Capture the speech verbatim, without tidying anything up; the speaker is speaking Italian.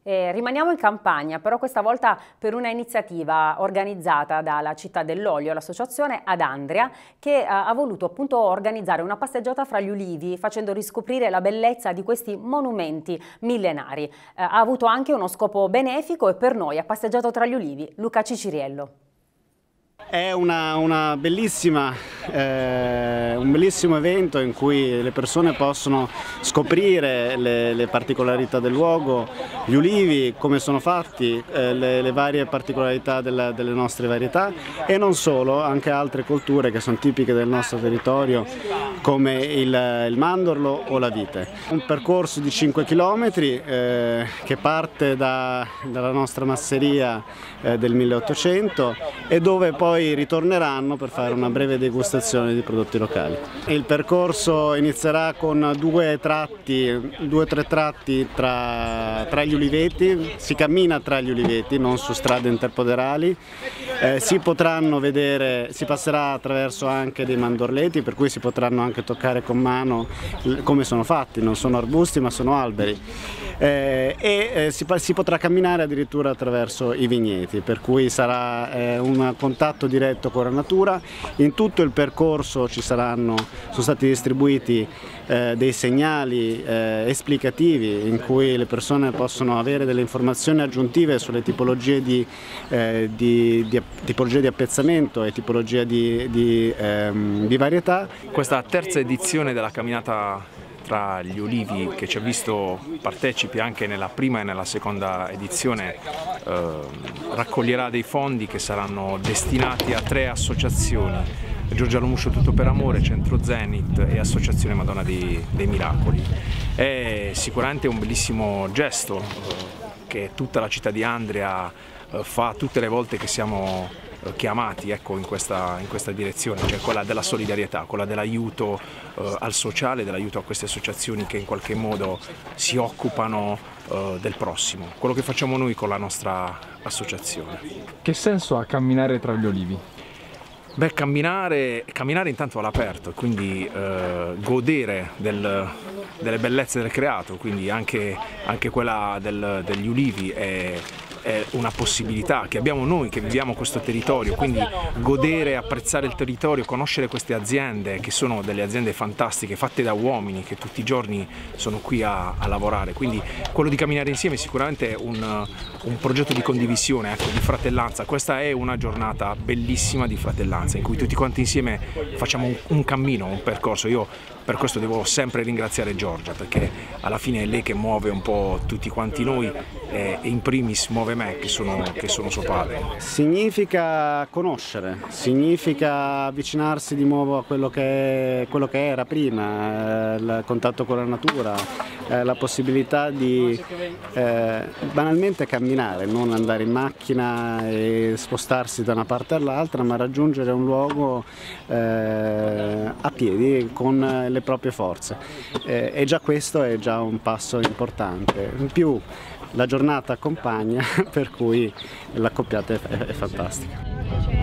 Eh, rimaniamo in campagna, però questa volta per una iniziativa organizzata dalla Città dell'Olio, l'associazione Ad Andria, che eh, ha voluto appunto organizzare una passeggiata fra gli ulivi, facendo riscoprire la bellezza di questi monumenti millenari. Eh, ha avuto anche uno scopo benefico e per noi ha passeggiato tra gli ulivi Luca Ciciriello. È una, una bellissima, eh, un bellissimo evento in cui le persone possono scoprire le, le particolarità del luogo, gli ulivi, come sono fatti, eh, le, le varie particolarità della, delle nostre varietà e non solo, anche altre colture che sono tipiche del nostro territorio come il, il mandorlo o la vite. Un percorso di cinque chilometri eh, che parte da, dalla nostra masseria eh, del milleottocento e dove poi ritorneranno per fare una breve degustazione di prodotti locali. Il percorso inizierà con due tratti, due o tre tratti tra, tra gli uliveti, si cammina tra gli uliveti, non su strade interpoderali, eh, si potranno vedere, si passerà attraverso anche dei mandorleti, per cui si potranno anche toccare con mano come sono fatti, non sono arbusti ma sono alberi. Eh, e eh, si, si potrà camminare addirittura attraverso i vigneti, per cui sarà eh, un contatto diretto con la natura. In tutto il percorso ci saranno, sono stati distribuiti eh, dei segnali eh, esplicativi in cui le persone possono avere delle informazioni aggiuntive sulle tipologie di, eh, di, di, tipologie di appezzamento e tipologia di, di, ehm, di varietà. Questa terza edizione della camminata tra gli ulivi, che ci ha visto partecipi anche nella prima e nella seconda edizione, eh, raccoglierà dei fondi che saranno destinati a tre associazioni: Giorgia Lomuscio Tutto per Amore, Centro Zenit e Associazione Madonna dei, dei Miracoli. È sicuramente un bellissimo gesto eh, che tutta la città di Andria eh, fa tutte le volte che siamo chiamati, ecco, in questa, in questa direzione, cioè quella della solidarietà, quella dell'aiuto eh, al sociale, dell'aiuto a queste associazioni che in qualche modo si occupano eh, del prossimo, quello che facciamo noi con la nostra associazione. Che senso ha camminare tra gli ulivi? Beh, camminare, camminare intanto all'aperto, quindi eh, godere del, delle bellezze del creato, quindi anche, anche quella del, degli ulivi è è una possibilità che abbiamo noi che viviamo questo territorio, quindi godere, apprezzare il territorio, conoscere queste aziende che sono delle aziende fantastiche, fatte da uomini che tutti i giorni sono qui a, a lavorare, quindi quello di camminare insieme è sicuramente un, un progetto di condivisione, ecco, di fratellanza. Questa è una giornata bellissima di fratellanza in cui tutti quanti insieme facciamo un, un cammino, un percorso. Io per questo devo sempre ringraziare Giorgia, perché alla fine è lei che muove un po' tutti quanti noi e in primis muove me che sono, che sono suo padre. Significa conoscere, significa avvicinarsi di nuovo a quello che, quello che era prima, eh, il contatto con la natura, eh, la possibilità di eh, banalmente camminare, non andare in macchina e spostarsi da una parte all'altra, ma raggiungere un luogo eh, a piedi con le proprie forze. Eh, e già questo è già un passo importante. In più la giornata accompagna, per cui l'accoppiata è, è fantastica.